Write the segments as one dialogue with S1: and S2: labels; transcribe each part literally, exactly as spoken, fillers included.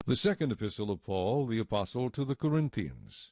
S1: The second epistle of Paul, the apostle to the Corinthians.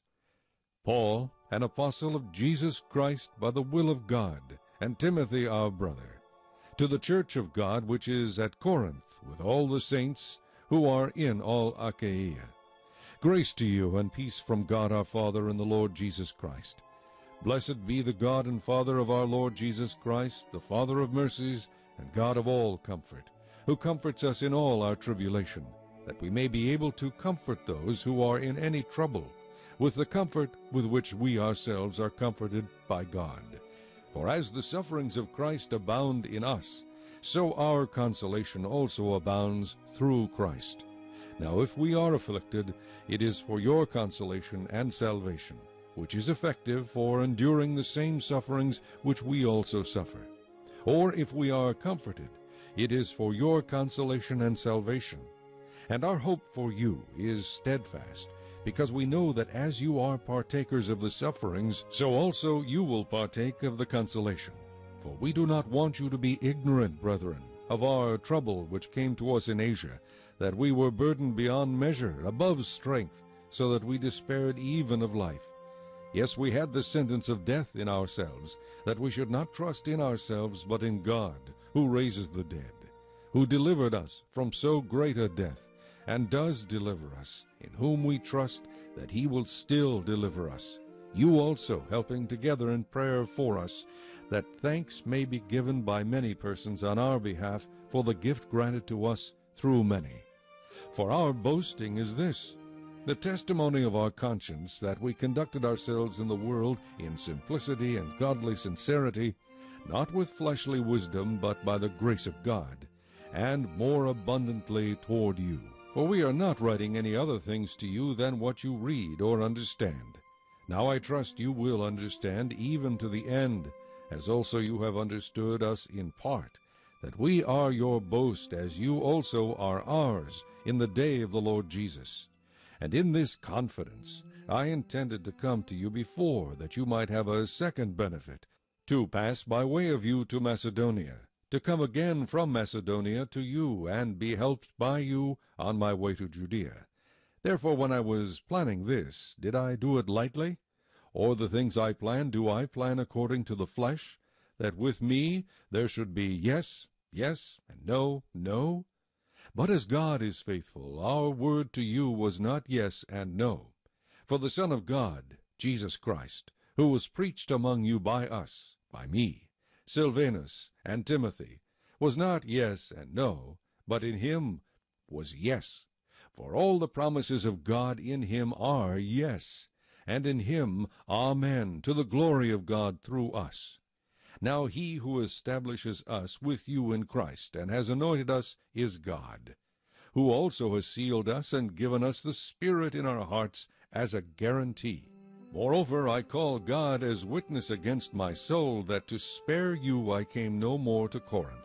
S1: Paul, an apostle of Jesus Christ by the will of God, and Timothy our brother, to the church of God which is at Corinth, with all the saints who are in all Achaia. Grace to you and peace from God our Father and the Lord Jesus Christ. Blessed be the God and Father of our Lord Jesus Christ, the Father of mercies and God of all comfort, who comforts us in all our tribulation, that we may be able to comfort those who are in any trouble, with the comfort with which we ourselves are comforted by God. For as the sufferings of Christ abound in us, so our consolation also abounds through Christ. Now if we are afflicted, it is for your consolation and salvation, which is effective for enduring the same sufferings which we also suffer. Or if we are comforted, it is for your consolation and salvation. And our hope for you is steadfast, because we know that as you are partakers of the sufferings, so also you will partake of the consolation. For we do not want you to be ignorant, brethren, of our trouble which came to us in Asia, that we were burdened beyond measure, above strength, so that we despaired even of life. Yes, we had the sentence of death in ourselves, that we should not trust in ourselves, but in God, who raises the dead, who delivered us from so great a death, and does deliver us, in whom we trust that he will still deliver us. You also helping together in prayer for us, that thanks may be given by many persons on our behalf for the gift granted to us through many. For our boasting is this, the testimony of our conscience, that we conducted ourselves in the world in simplicity and godly sincerity, not with fleshly wisdom, but by the grace of God, and more abundantly toward you. For we are not writing any other things to you than what you read or understand. Now I trust you will understand even to the end, as also you have understood us in part, that we are your boast, as you also are ours, in the day of the Lord Jesus. And in this confidence I intended to come to you before, that you might have a second benefit, to pass by way of you to Macedonia, to come again from Macedonia to you, and be helped by you on my way to Judea. Therefore when I was planning this, did I do it lightly? Or the things I plan, do I plan according to the flesh, that with me there should be yes, yes, and no, no? But as God is faithful, our word to you was not yes and no. For the Son of God, Jesus Christ, who was preached among you by us, by me, Silvanus and Timothy, was not yes and no, but in him was yes. For all the promises of God in him are yes, and in him amen, to the glory of God through us. Now he who establishes us with you in Christ, and has anointed us, is God, who also has sealed us and given us the Spirit in our hearts as a guarantee. Moreover, I call God as witness against my soul, that to spare you I came no more to Corinth.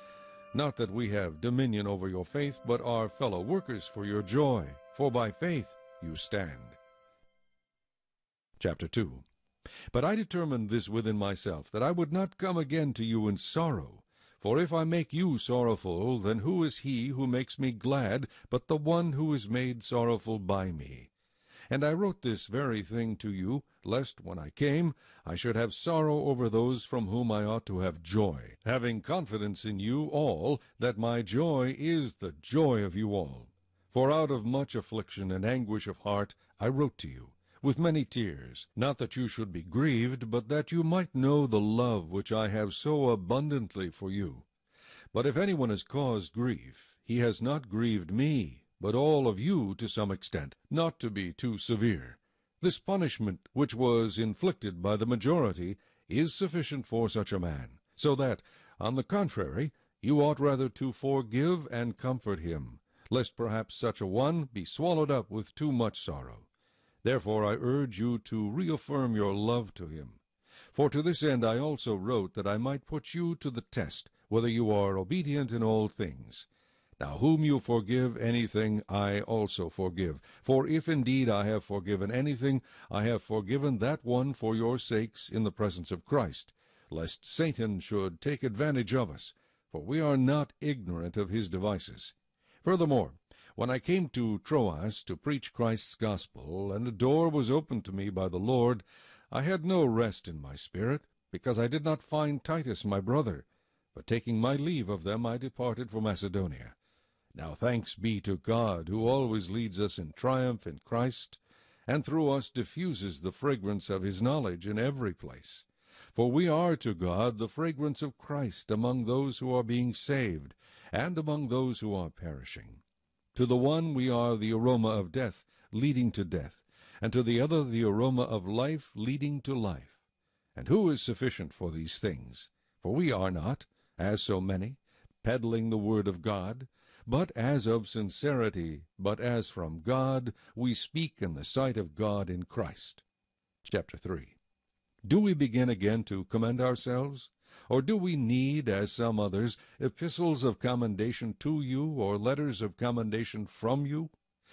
S1: Not that we have dominion over your faith, but are fellow workers for your joy, for by faith you stand. Chapter two. But I determined this within myself, that I would not come again to you in sorrow. For if I make you sorrowful, then who is he who makes me glad, but the one who is made sorrowful by me? And I wrote this very thing to you, lest when I came I should have sorrow over those from whom I ought to have joy, having confidence in you all, that my joy is the joy of you all. For out of much affliction and anguish of heart I wrote to you, with many tears, not that you should be grieved, but that you might know the love which I have so abundantly for you. But if anyone has caused grief, he has not grieved me, but all of you to some extent, not to be too severe. This punishment which was inflicted by the majority is sufficient for such a man, so that, on the contrary, you ought rather to forgive and comfort him, lest perhaps such a one be swallowed up with too much sorrow. Therefore I urge you to reaffirm your love to him. For to this end I also wrote, that I might put you to the test, whether you are obedient in all things. Now whom you forgive anything, I also forgive. For if indeed I have forgiven anything, I have forgiven that one for your sakes in the presence of Christ, lest Satan should take advantage of us, for we are not ignorant of his devices. Furthermore, When I came to Troas to preach Christ's gospel, and a door was opened to me by the Lord, I had no rest in my spirit, because I did not find Titus my brother. But taking my leave of them, I departed for Macedonia. Now thanks be to God, who always leads us in triumph in Christ, and through us diffuses the fragrance of his knowledge in every place. For we are to God the fragrance of Christ among those who are being saved, and among those who are perishing. To the one we are the aroma of death, leading to death, and to the other the aroma of life, leading to life. And who is sufficient for these things? For we are not, as so many, peddling the word of God, but as of sincerity, but as from God, we speak in the sight of God in Christ. Chapter three. Do we begin again to commend ourselves? Or do we need, as some others, epistles of commendation to you, or letters of commendation from you?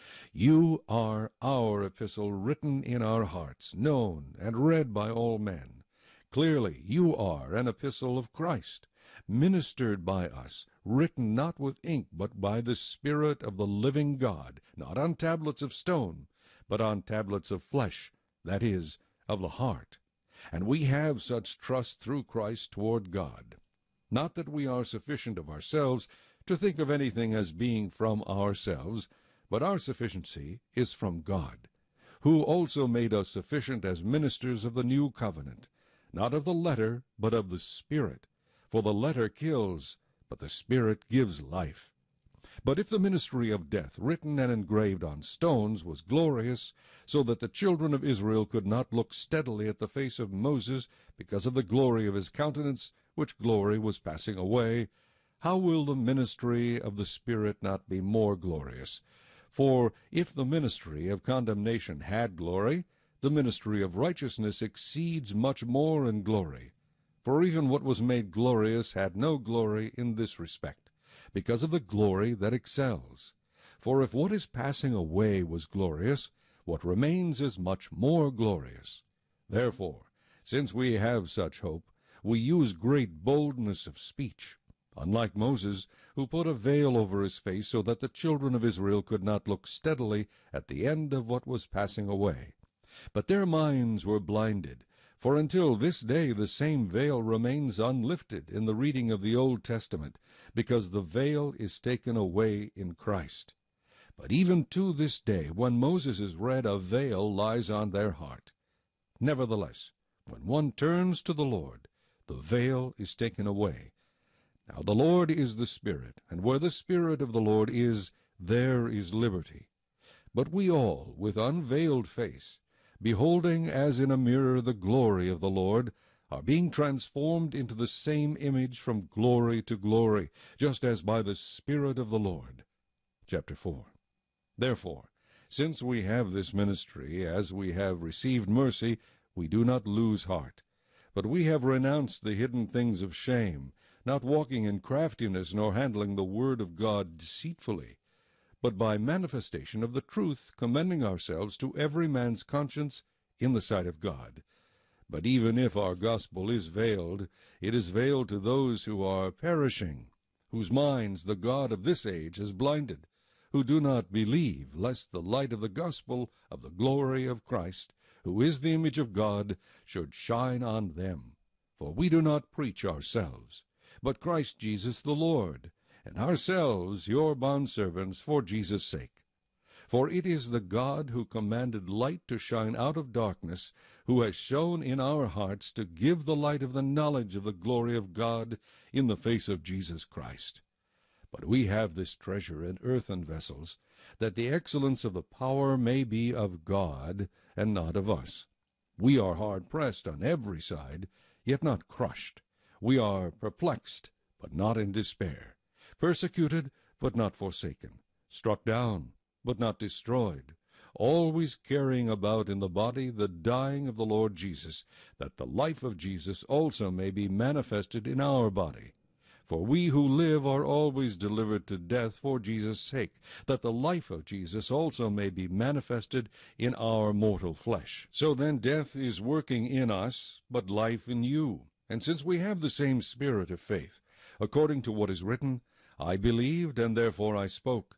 S1: You are our epistle, written in our hearts, known and read by all men. Clearly you are an epistle of Christ, ministered by us, written not with ink, but by the Spirit of the living God, not on tablets of stone, but on tablets of flesh, that is, of the heart. And we have such trust through Christ toward God. Not that we are sufficient of ourselves to think of anything as being from ourselves, but our sufficiency is from God, who also made us sufficient as ministers of the new covenant, not of the letter, but of the Spirit. For the letter kills, but the Spirit gives life. But if the ministry of death, written and engraved on stones, was glorious, so that the children of Israel could not look steadily at the face of Moses because of the glory of his countenance, which glory was passing away, how will the ministry of the Spirit not be more glorious? For if the ministry of condemnation had glory, the ministry of righteousness exceeds much more in glory. For even what was made glorious had no glory in this respect, because of the glory that excels. For if what is passing away was glorious, what remains is much more glorious. Therefore, since we have such hope, we use great boldness of speech, unlike Moses, who put a veil over his face so that the children of Israel could not look steadily at the end of what was passing away. But their minds were blinded, for until this day the same veil remains unlifted in the reading of the Old Testament, because the veil is taken away in Christ. But even to this day, when Moses is read, a veil lies on their heart. Nevertheless, when one turns to the Lord, the veil is taken away. Now the Lord is the Spirit, and where the Spirit of the Lord is, there is liberty. But we all, with unveiled face, beholding as in a mirror the glory of the Lord, are being transformed into the same image from glory to glory, just as by the Spirit of the Lord. Chapter four. Therefore, since we have this ministry, as we have received mercy, we do not lose heart. But we have renounced the hidden things of shame, not walking in craftiness, nor handling the word of God deceitfully, but by manifestation of the truth, commending ourselves to every man's conscience in the sight of God. But even if our gospel is veiled, it is veiled to those who are perishing, whose minds the God of this age has blinded, who do not believe, lest the light of the gospel of the glory of Christ, who is the image of God, should shine on them. For we do not preach ourselves, but Christ Jesus the Lord, and ourselves your bondservants for Jesus' sake. For it is the God who commanded light to shine out of darkness, who has shown in our hearts to give the light of the knowledge of the glory of God in the face of Jesus Christ. But we have this treasure in earthen vessels, that the excellence of the power may be of God, and not of us. We are hard pressed on every side, yet not crushed. We are perplexed, but not in despair, persecuted, but not forsaken, struck down, but not destroyed, always carrying about in the body the dying of the Lord Jesus, that the life of Jesus also may be manifested in our body. For we who live are always delivered to death for Jesus' sake, that the life of Jesus also may be manifested in our mortal flesh. So then death is working in us, but life in you. And since we have the same spirit of faith, according to what is written, I believed, and therefore I spoke.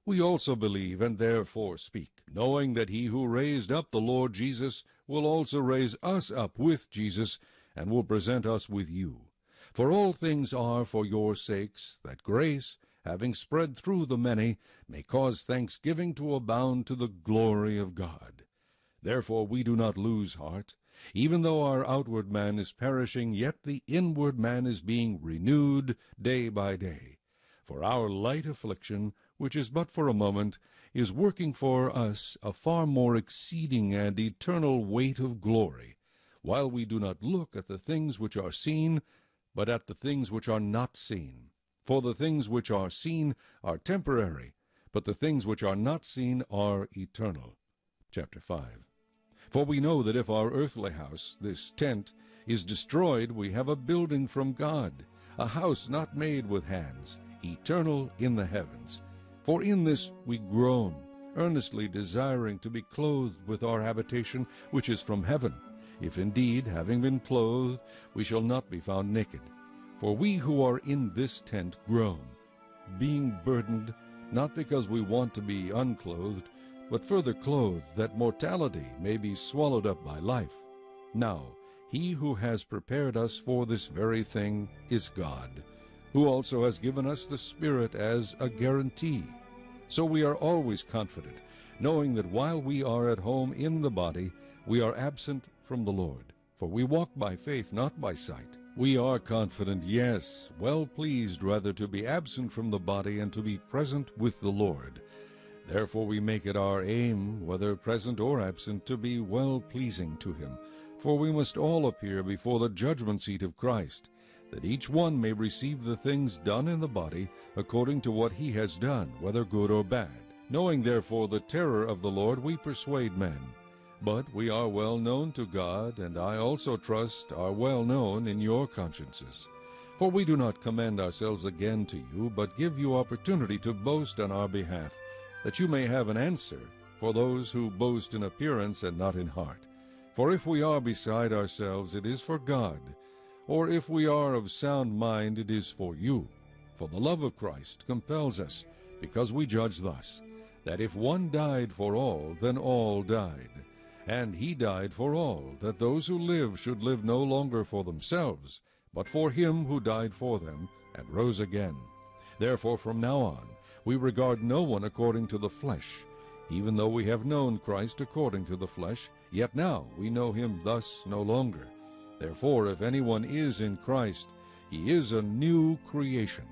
S1: We also believe, and therefore speak, knowing that he who raised up the Lord Jesus will also raise us up with Jesus, and will present us with you. For all things are for your sakes, that grace, having spread through the many, may cause thanksgiving to abound to the glory of God. Therefore we do not lose heart. Even though our outward man is perishing, yet the inward man is being renewed day by day. For our light affliction, which is but for a moment, is working for us a far more exceeding and eternal weight of glory, while we do not look at the things which are seen, but at the things which are not seen. For the things which are seen are temporary, but the things which are not seen are eternal. Chapter five. For we know that if our earthly house, this tent, is destroyed, we have a building from God, a house not made with hands, eternal in the heavens. For in this we groan, earnestly desiring to be clothed with our habitation which is from heaven, if indeed, having been clothed, we shall not be found naked. For we who are in this tent groan, being burdened, not because we want to be unclothed, but further clothed, that mortality may be swallowed up by life. Now he who has prepared us for this very thing is God, who also has given us the Spirit as a guarantee. So we are always confident, knowing that while we are at home in the body, we are absent from the Lord. For we walk by faith, not by sight. We are confident, yes, well pleased rather to be absent from the body and to be present with the Lord. Therefore we make it our aim, whether present or absent, to be well-pleasing to him. For we must all appear before the judgment seat of Christ, that each one may receive the things done in the body according to what he has done, whether good or bad. Knowing therefore the terror of the Lord, we persuade men. But we are well known to God, and I also trust are well known in your consciences. For we do not commend ourselves again to you, but give you opportunity to boast on our behalf, that you may have an answer for those who boast in appearance and not in heart. For if we are beside ourselves, it is for God, or if we are of sound mind, it is for you. For the love of Christ compels us, because we judge thus, that if one died for all, then all died. And he died for all, that those who live should live no longer for themselves, but for him who died for them, and rose again. Therefore from now on we regard no one according to the flesh. Even though we have known Christ according to the flesh, yet now we know him thus no longer. Therefore if anyone is in Christ, he is a new creation.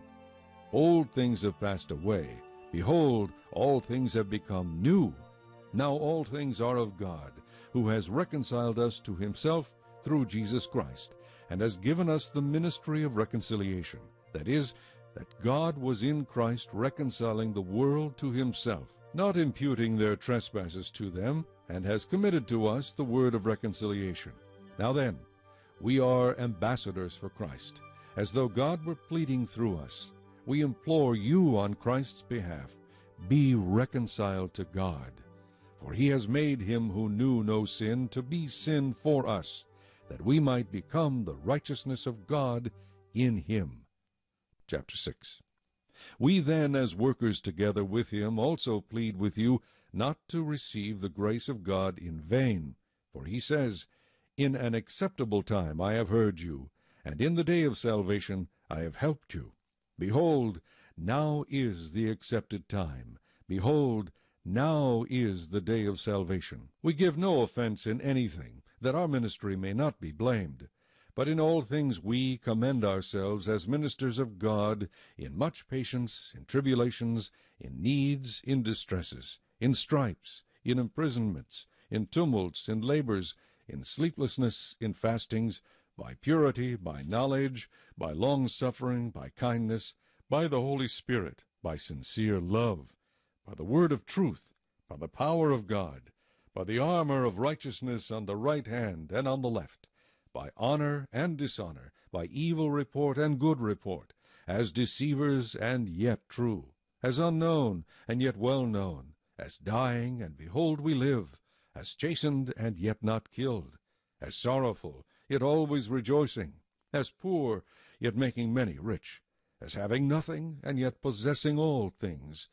S1: Old things have passed away. Behold, all things have become new. Now all things are of God, who has reconciled us to himself through Jesus Christ, and has given us the ministry of reconciliation. That is, that God was in Christ reconciling the world to himself, not imputing their trespasses to them, and has committed to us the word of reconciliation. Now then, we are ambassadors for Christ, as though God were pleading through us. We implore you on Christ's behalf, be reconciled to God. For he has made him who knew no sin to be sin for us, that we might become the righteousness of God in him. Chapter six. We then, as workers together with him, also plead with you not to receive the grace of God in vain. For he says, In an acceptable time I have heard you, and in the day of salvation I have helped you. Behold, now is the accepted time. Behold, now is the day of salvation. We give no offense in anything, that our ministry may not be blamed. But in all things we commend ourselves as ministers of God, in much patience, in tribulations, in needs, in distresses, in stripes, in imprisonments, in tumults, in labors, in sleeplessness, in fastings, by purity, by knowledge, by long-suffering, by kindness, by the Holy Spirit, by sincere love, by the word of truth, by the power of God, by the armor of righteousness on the right hand and on the left, by honor and dishonor, by evil report and good report, as deceivers and yet true, as unknown and yet well known, as dying and behold we live, as chastened and yet not killed, as sorrowful yet always rejoicing, as poor yet making many rich, as having nothing and yet possessing all things.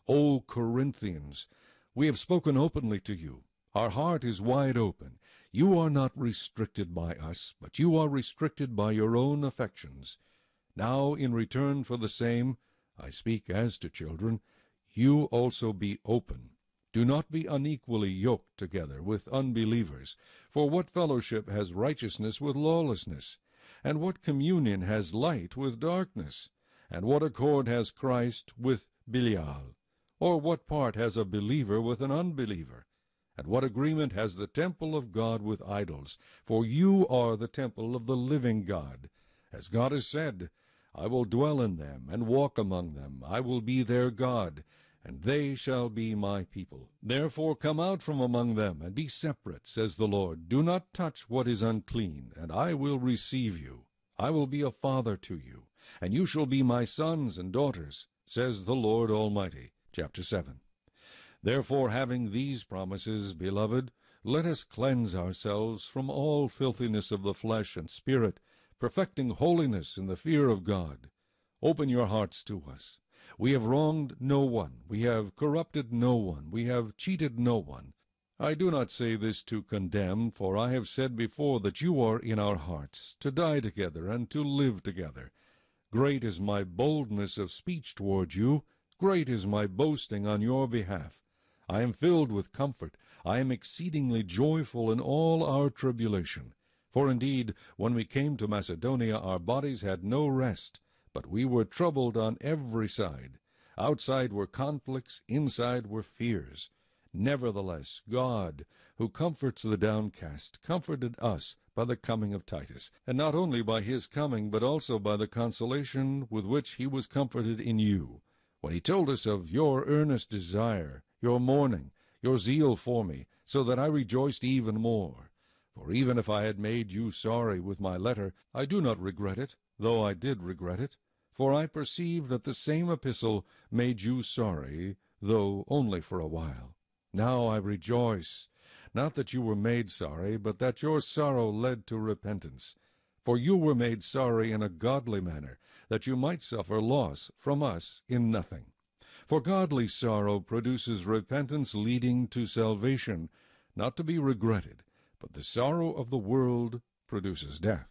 S1: O Corinthians, we have spoken openly to you. Our heart is wide open. You are not restricted by us, but you are restricted by your own affections. Now, in return for the same, I speak as to children, you also be open. Do not be unequally yoked together with unbelievers. For what fellowship has righteousness with lawlessness? And what communion has light with darkness? And what accord has Christ with Belial? Or what part has a believer with an unbeliever? And what agreement has the temple of God with idols? For you are the temple of the living God. As God has said, I will dwell in them and walk among them. I will be their God, and they shall be my people. Therefore come out from among them, and be separate, says the Lord. Do not touch what is unclean, and I will receive you. I will be a father to you, and you shall be my sons and daughters, says the Lord Almighty. Chapter seven. Therefore, having these promises, beloved, let us cleanse ourselves from all filthiness of the flesh and spirit, perfecting holiness in the fear of God. Open your hearts to us. We have wronged no one. We have corrupted no one. We have cheated no one. I do not say this to condemn, for I have said before that you are in our hearts, to die together and to live together. Great is my boldness of speech toward you. Great is my boasting on your behalf. I am filled with comfort. I am exceedingly joyful in all our tribulation. For indeed, when we came to Macedonia, our bodies had no rest, but we were troubled on every side. Outside were conflicts, inside were fears. Nevertheless, God, who comforts the downcast, comforted us by the coming of Titus, and not only by his coming, but also by the consolation with which he was comforted in you, when he told us of your earnest desire, your mourning, your zeal for me, so that I rejoiced even more. For even if I had made you sorry with my letter, I do not regret it, though I did regret it. For I perceive that the same epistle made you sorry, though only for a while. Now I rejoice, not that you were made sorry, but that your sorrow led to repentance. For you were made sorry in a godly manner, that you might suffer loss from us in nothing. For godly sorrow produces repentance leading to salvation, not to be regretted, but the sorrow of the world produces death.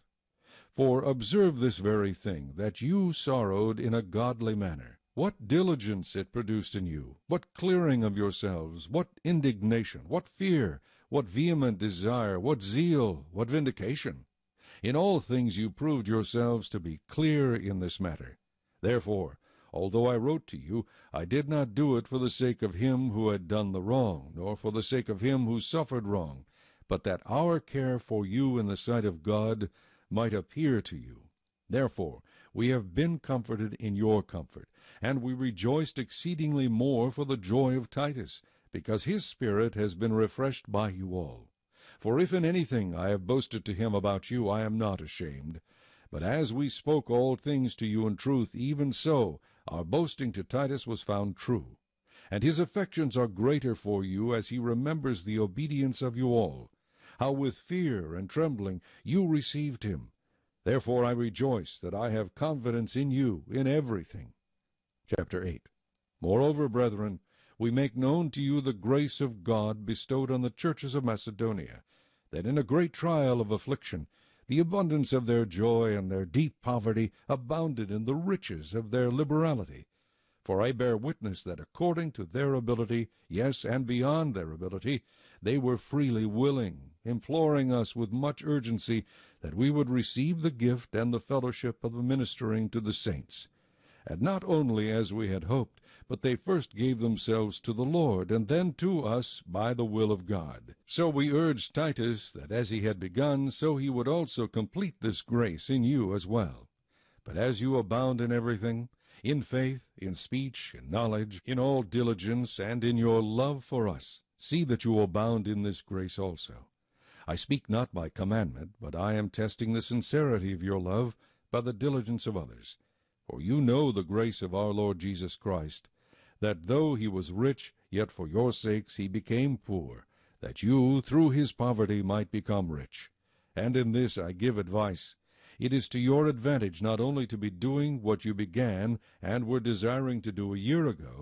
S1: For observe this very thing, that you sorrowed in a godly manner. What diligence it produced in you, what clearing of yourselves, what indignation, what fear, what vehement desire, what zeal, what vindication. In all things you proved yourselves to be clear in this matter. Therefore, although I wrote to you, I did not do it for the sake of him who had done the wrong, nor for the sake of him who suffered wrong, but that our care for you in the sight of God might appear to you. Therefore we have been comforted in your comfort, and we rejoiced exceedingly more for the joy of Titus, because his spirit has been refreshed by you all. For if in anything I have boasted to him about you, I am not ashamed. But as we spoke all things to you in truth, even so our boasting to Titus was found true. And his affections are greater for you, as he remembers the obedience of you all, how with fear and trembling you received him. Therefore I rejoice that I have confidence in you in everything. Chapter eight. Moreover, brethren, we make known to you the grace of God bestowed on the churches of Macedonia, that in a great trial of affliction the abundance of their joy and their deep poverty abounded in the riches of their liberality. For I bear witness that according to their ability, yes, and beyond their ability, they were freely willing, imploring us with much urgency that we would receive the gift and the fellowship of the ministering to the saints. And not only as we had hoped, but they first gave themselves to the Lord, and then to us by the will of God. So we urged Titus that as he had begun, so he would also complete this grace in you as well. But as you abound in everything, in faith, in speech, in knowledge, in all diligence, and in your love for us, see that you abound in this grace also. I speak not by commandment, but I am testing the sincerity of your love by the diligence of others. For you know the grace of our Lord Jesus Christ, that though he was rich, yet for your sakes he became poor, that you through his poverty might become rich. And in this I give advice. It is to your advantage not only to be doing what you began and were desiring to do a year ago,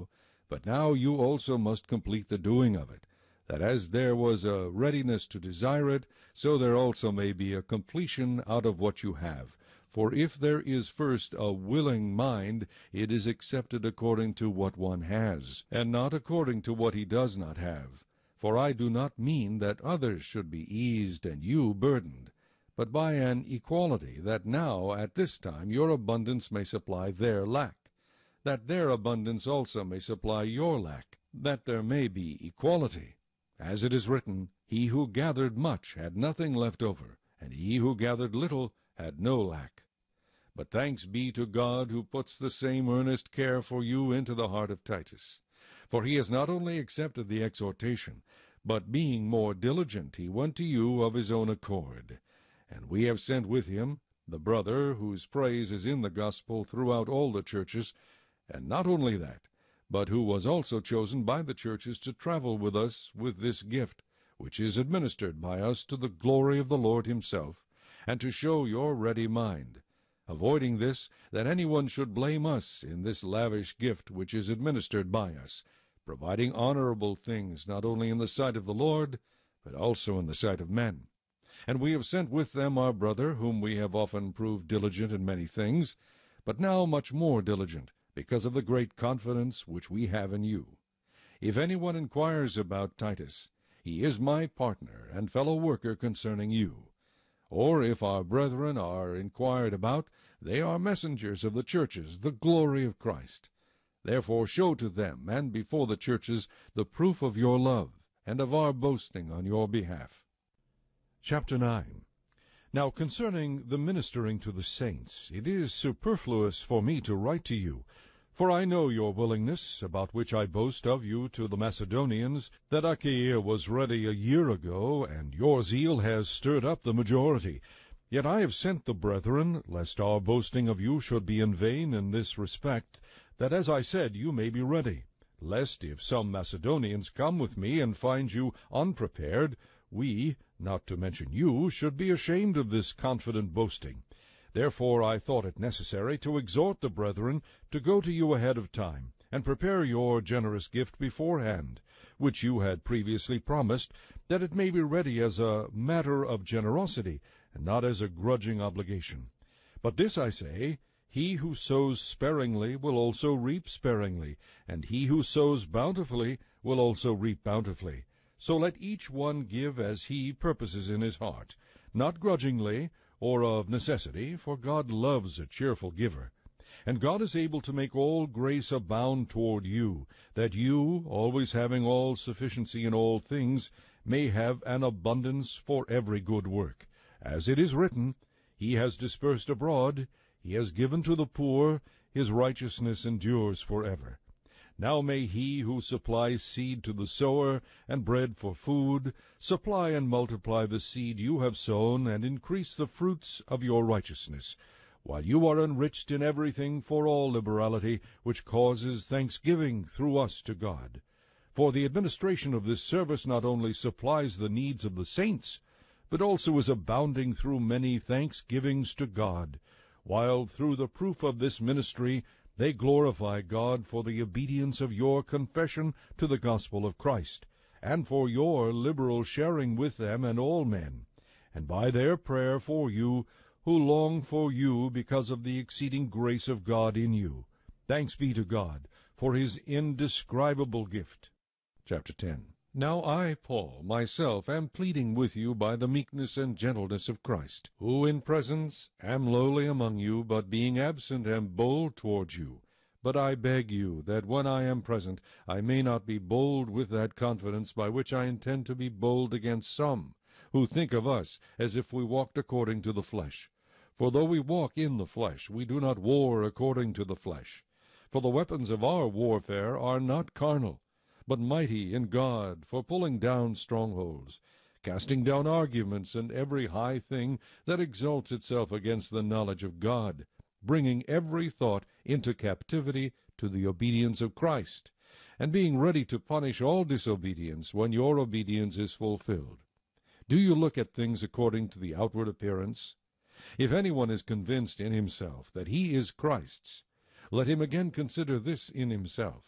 S1: But now you also must complete the doing of it, that as there was a readiness to desire it, so there also may be a completion out of what you have. For if there is first a willing mind, it is accepted according to what one has, and not according to what he does not have. For I do not mean that others should be eased and you burdened, but by an equality, that now at this time your abundance may supply their lack, that their abundance also may supply your lack, that there may be equality. As it is written, He who gathered much had nothing left over, and he who gathered little had no lack. But thanks be to God, who puts the same earnest care for you into the heart of Titus. For he has not only accepted the exhortation, but being more diligent, he went to you of his own accord. And we have sent with him the brother, whose praise is in the gospel throughout all the churches, and not only that, but who was also chosen by the churches to travel with us with this gift, which is administered by us to the glory of the Lord himself, and to show your ready mind, avoiding this, that any one should blame us in this lavish gift which is administered by us, providing honorable things not only in the sight of the Lord, but also in the sight of men. And we have sent with them our brother, whom we have often proved diligent in many things, but now much more diligent, because of the great confidence which we have in you. If any one inquires about Titus, he is my partner and fellow worker concerning you. Or if our brethren are inquired about, they are messengers of the churches, the glory of Christ. Therefore show to them and before the churches the proof of your love, and of our boasting on your behalf.
S2: Chapter nine. Now concerning the ministering to the saints, it is superfluous for me to write to you, for I know your willingness, about which I boast of you to the Macedonians, that Achaia was ready a year ago, and your zeal has stirred up the majority. Yet I have sent the brethren, lest our boasting of you should be in vain in this respect, that, as I said, you may be ready, lest if some Macedonians come with me and find you unprepared, we, not to mention you, should be ashamed of this confident boasting. Therefore I thought it necessary to exhort the brethren to go to you ahead of time, and prepare your generous gift beforehand, which you had previously promised, that it may be ready as a matter of generosity, and not as a grudging obligation. But this I say, he who sows sparingly will also reap sparingly, and he who sows bountifully will also reap bountifully. So let each one give as he purposes in his heart, not grudgingly, or of necessity, for God loves a cheerful giver. And God is able to make all grace abound toward you, that you, always having all sufficiency in all things, may have an abundance for every good work. As it is written, He has dispersed abroad, He has given to the poor, His righteousness endures forever. Now may He who supplies seed to the sower and bread for food supply and multiply the seed you have sown, and increase the fruits of your righteousness, while you are enriched in everything for all liberality, which causes thanksgiving through us to God. For the administration of this service not only supplies the needs of the saints, but also is abounding through many thanksgivings to God, while through the proof of this ministry they glorify God for the obedience of your confession to the gospel of Christ, and for your liberal sharing with them and all men, and by their prayer for you, who long for you because of the exceeding grace of God in you. Thanks be to God for His indescribable gift.
S1: Chapter ten. Now I, Paul, myself am pleading with you by the meekness and gentleness of Christ, who in presence am lowly among you, but being absent am bold towards you. But I beg you that when I am present I may not be bold with that confidence by which I intend to be bold against some, who think of us as if we walked according to the flesh. For though we walk in the flesh, we do not war according to the flesh. For the weapons of our warfare are not carnal, but mighty in God for pulling down strongholds, casting down arguments and every high thing that exalts itself against the knowledge of God, bringing every thought into captivity to the obedience of Christ, and being ready to punish all disobedience when your obedience is fulfilled. Do you look at things according to the outward appearance? If anyone is convinced in himself that he is Christ's, let him again consider this in himself,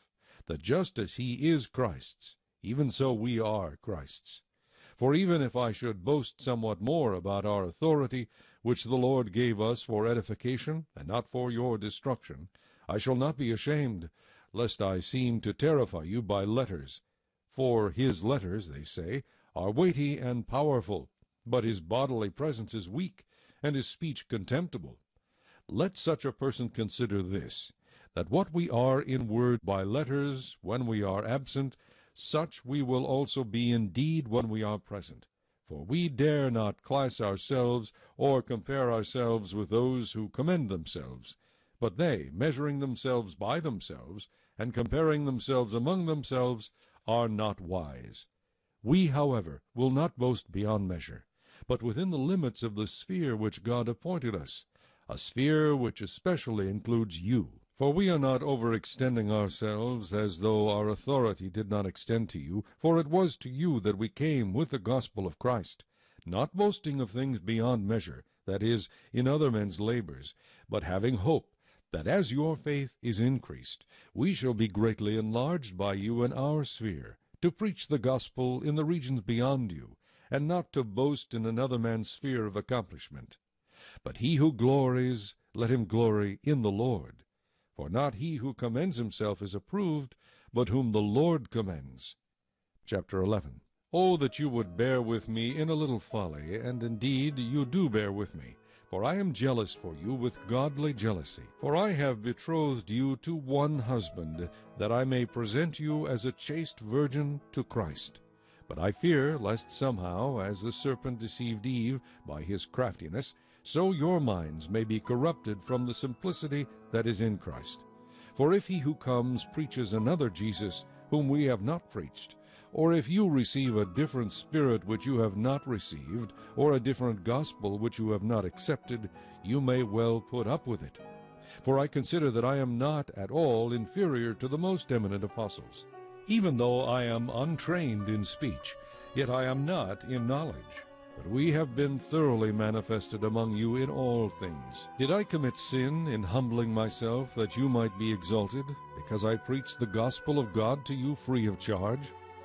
S1: that just as he is Christ's, even so we are Christ's. For even if I should boast somewhat more about our authority, which the Lord gave us for edification, and not for your destruction, I shall not be ashamed, lest I seem to terrify you by letters. For his letters, they say, are weighty and powerful, but his bodily presence is weak, and his speech contemptible. Let such a person consider this, that what we are in word by letters when we are absent, such we will also be in deed when we are present. For we dare not class ourselves or compare ourselves with those who commend themselves, but they, measuring themselves by themselves, and comparing themselves among themselves, are not wise. We, however, will not boast beyond measure, but within the limits of the sphere which God appointed us, a sphere which especially includes you. For we are not overextending ourselves as though our authority did not extend to you, for it was to you that we came with the gospel of Christ, not boasting of things beyond measure, that is, in other men's labors, but having hope that as your faith is increased, we shall be greatly enlarged by you in our sphere, to preach the gospel in the regions beyond you, and not to boast in another man's sphere of accomplishment. But he who glories, let him glory in the Lord. For not he who commends himself is approved, but whom the Lord commends. Chapter eleven. Oh, that you would bear with me in a little folly, and indeed you do bear with me. For I am jealous for you with godly jealousy. For I have betrothed you to one husband, that I may present you as a chaste virgin to Christ. But I fear lest somehow, as the serpent deceived Eve by his craftiness, so your minds may be corrupted from the simplicity that is in Christ. For if he who comes preaches another Jesus, whom we have not preached, or if you receive a different spirit which you have not received, or a different gospel which you have not accepted, you may well put up with it. For I consider that I am not at all inferior to the most eminent apostles. Even though I am untrained in speech, yet I am not in knowledge. But we have been thoroughly manifested among you in all things. Did I commit sin in humbling myself that you might be exalted, because I preached the gospel of God to you free of charge?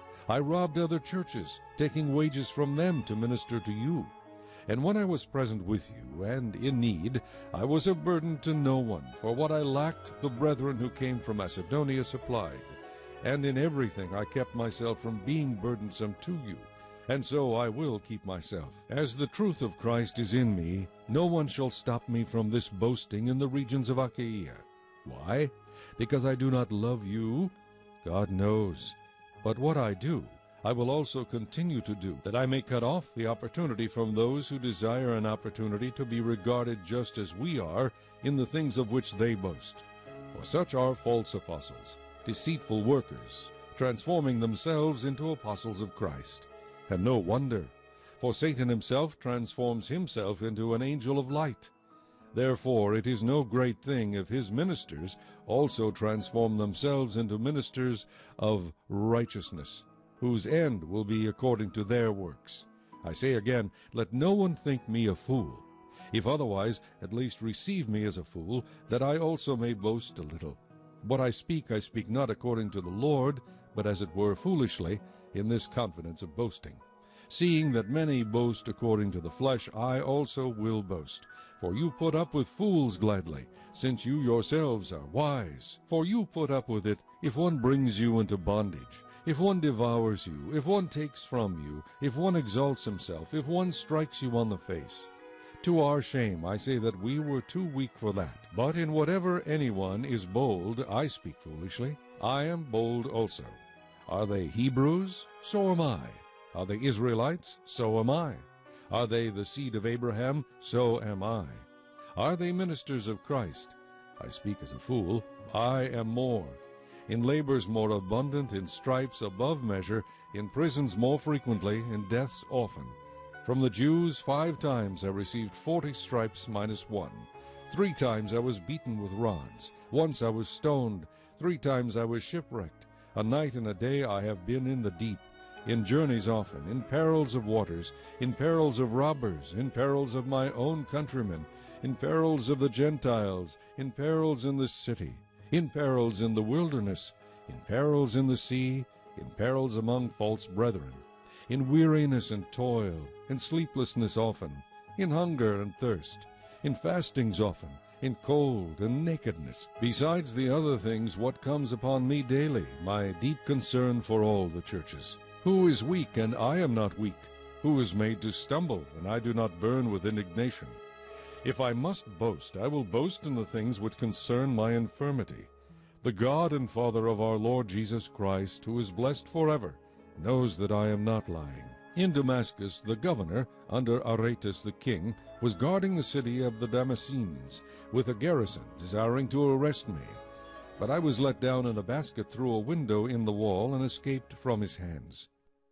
S1: I robbed other churches, taking wages from them to minister to you. And when I was present with you, and in need, I was a burden to no one, for what I lacked the brethren who came from Macedonia supplied. And in everything I kept myself from being burdensome to you, and so I will keep myself. As the truth of Christ is in me, no one shall stop me from this boasting in the regions of Achaia. Why? Because I do not love you? God knows. But what I do, I will also continue to do, that I may cut off the opportunity from those who desire an opportunity to be regarded just as we are in the things of which they boast. For such are false apostles, deceitful workers, transforming themselves into apostles of Christ. And no wonder, for Satan himself transforms himself into an angel of light. Therefore it is no great thing if his ministers also transform themselves into ministers of righteousness, whose end will be according to their works. I say again, let no one think me a fool. If otherwise, at least receive me as a fool, that I also may boast a little. What I speak, I speak not according to the Lord, but as it were foolishly, in this confidence of boasting. Seeing that many boast according to the flesh, I also will boast. For you put up with fools gladly, since you yourselves are wise. For you put up with it, if one brings you into bondage, if one devours you, if one takes from you, if one exalts himself, if one strikes you on the face. To our shame I say that we were too weak for that. But in whatever anyone is bold, I speak foolishly. I am bold also. Are they Hebrews? So am I. Are they Israelites? So am I. Are they the seed of Abraham? So am I. Are they ministers of Christ? I speak as a fool. I am more. In labors more abundant, in stripes above measure, in prisons more frequently, in deaths often. From the Jews five times I received forty stripes minus one. Three times I was beaten with rods. Once I was stoned. Three times I was shipwrecked. A night and a day I have been in the deep, in journeys often, in perils of waters, in perils of robbers, in perils of my own countrymen, in perils of the Gentiles, in perils in the city, in perils in the wilderness, in perils in the sea, in perils among false brethren, in weariness and toil, in sleeplessness often, in hunger and thirst, in fastings often, in cold and nakedness, besides the other things what comes upon me daily, my deep concern for all the churches. Who is weak, and I am not weak? Who is made to stumble, and I do not burn with indignation? If I must boast, I will boast in the things which concern my infirmity. The God and Father of our Lord Jesus Christ, who is blessed forever, knows that I am not lying. In Damascus the governor, under Aretas the king, was guarding the city of the Damascenes, with a garrison, desiring to arrest me. But I was let down in a basket through a window in the wall, and escaped from his hands.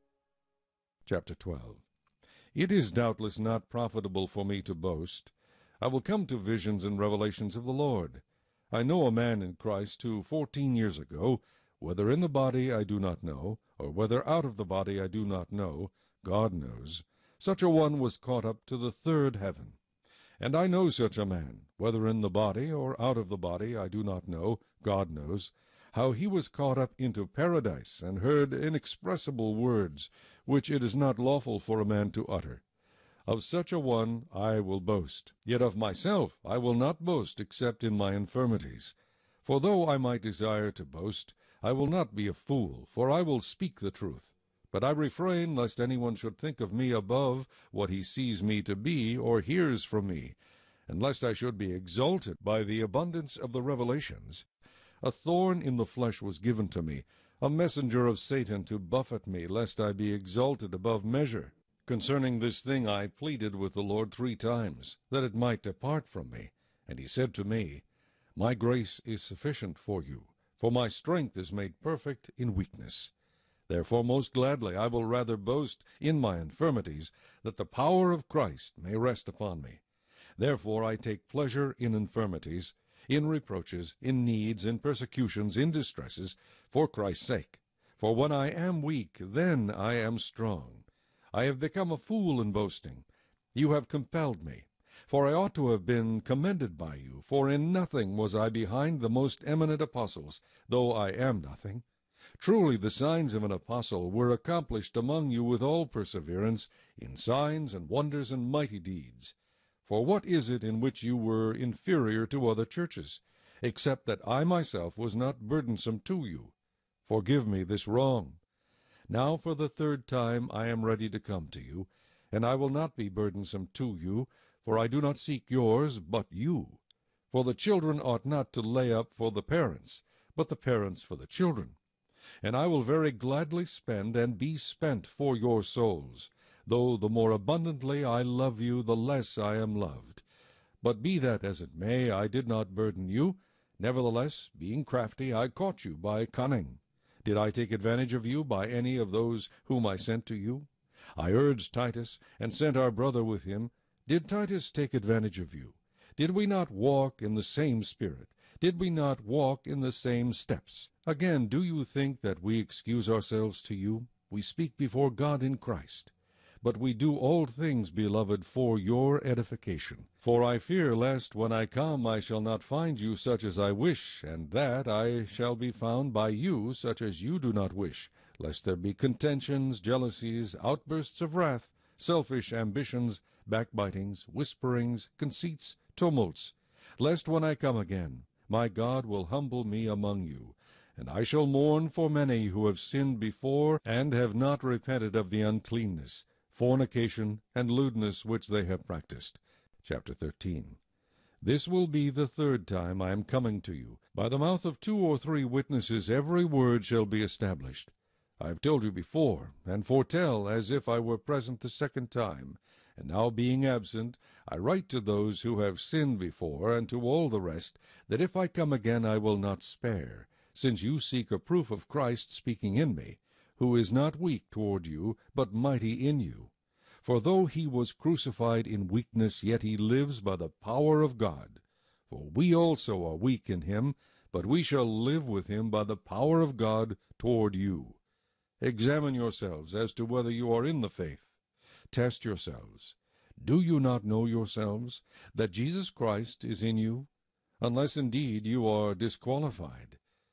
S1: Chapter twelve. It is doubtless not profitable for me to boast. I will come to visions and revelations of the Lord. I know a man in Christ who fourteen years ago, whether in the body I do not know, or whether out of the body I do not know, God knows, such a one was caught up to the third heaven. And I know such a man, whether in the body or out of the body I do not know, God knows, how he was caught up into paradise, and heard inexpressible words, which it is not lawful for a man to utter. Of such a one I will boast. Yet of myself I will not boast except in my infirmities. For though I might desire to boast, I will not be a fool, for I will speak the truth. But I refrain lest anyone should think of me above what he sees me to be or hears from me, and lest I should be exalted by the abundance of the revelations. A thorn in the flesh was given to me, a messenger of Satan to buffet me, lest I be exalted above measure. Concerning this thing I pleaded with the Lord three times, that it might depart from me. And he said to me, My grace is sufficient for you, for my strength is made perfect in weakness. Therefore most gladly I will rather boast in my infirmities, that the power of Christ may rest upon me. Therefore I take pleasure in infirmities, in reproaches, in needs, in persecutions, in distresses, for Christ's sake. For when I am weak, then I am strong. I have become a fool in boasting. You have compelled me. For I ought to have been commended by you, for in nothing was I behind the most eminent apostles, though I am nothing. Truly the signs of an apostle were accomplished among you with all perseverance, in signs and wonders and mighty deeds. For what is it in which you were inferior to other churches, except that I myself was not burdensome to you? Forgive me this wrong. Now for the third time I am ready to come to you, and I will not be burdensome to you, for I do not seek yours, but you. For the children ought not to lay up for the parents, but the parents for the children. And I will very gladly spend and be spent for your souls, though the more abundantly I love you, the less I am loved. But be that as it may, I did not burden you. Nevertheless, being crafty, I caught you by cunning. Did I take advantage of you by any of those whom I sent to you? I urged Titus, and sent our brother with him. Did Titus take advantage of you? Did we not walk in the same spirit? Did we not walk in the same steps? Again, do you think that we excuse ourselves to you? We speak before God in Christ. But we do all things, beloved, for your edification. For I fear lest when I come I shall not find you such as I wish, and that I shall be found by you such as you do not wish, lest there be contentions, jealousies, outbursts of wrath, selfish ambitions, backbitings, whisperings, conceits, tumults, lest when I come again my God will humble me among you, and I shall mourn for many who have sinned before, and have not repented of the uncleanness, fornication, and lewdness which they have practiced. Chapter thirteen. This will be the third time I am coming to you. By the mouth of two or three witnesses every word shall be established. I have told you before, and foretell as if I were present the second time. And now being absent, I write to those who have sinned before, and to all the rest, that if I come again I will not spare, since you seek a proof of Christ speaking in me, who is not weak toward you, but mighty in you. For though he was crucified in weakness, yet he lives by the power of God. For we also are weak in him, but we shall live with him by the power of God toward you. Examine yourselves as to whether you are in the faith. Test yourselves. Do you not know yourselves that Jesus Christ is in you? Unless indeed you are disqualified.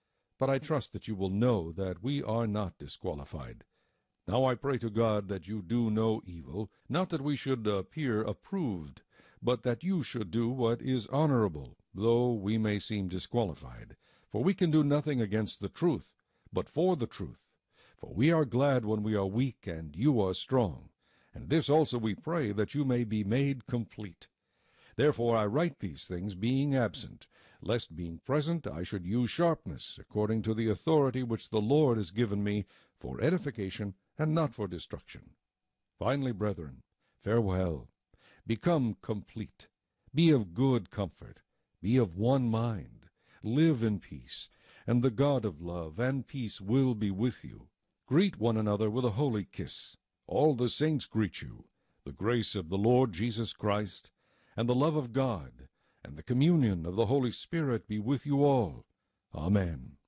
S1: but I trust that you will know that we are not disqualified. Now I pray to God that you do no evil, not that we should appear approved, but that you should do what is honorable, though we may seem disqualified. For we can do nothing against the truth, but for the truth. For we are glad when we are weak, and you are strong. And this also we pray, that you may be made complete. Therefore I write these things, being absent, lest being present I should use sharpness, according to the authority which the Lord has given me, for edification, and not for destruction. Finally, brethren, farewell. Become complete. Be of good comfort. Be of one mind. Live in peace, and the God of love and peace will be with you. Greet one another with a holy kiss. All the saints greet you. The grace of the Lord Jesus Christ, and the love of God, and the communion of the Holy Spirit be with you all. Amen.